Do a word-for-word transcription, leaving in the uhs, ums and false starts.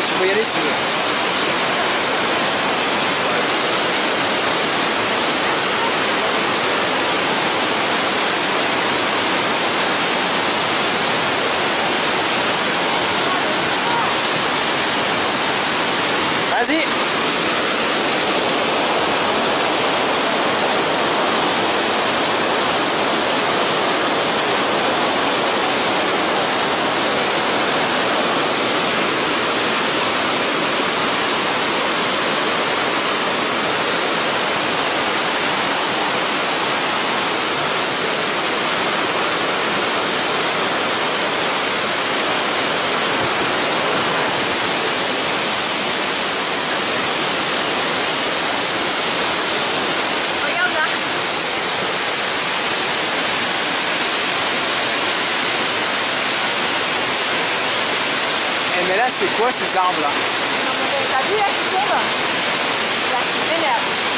tu peux y aller si tu veux. Vas-y! Mais là, c'est quoi ces arbres-là? T'as vu là qui tombe? Là, qui s'énerve.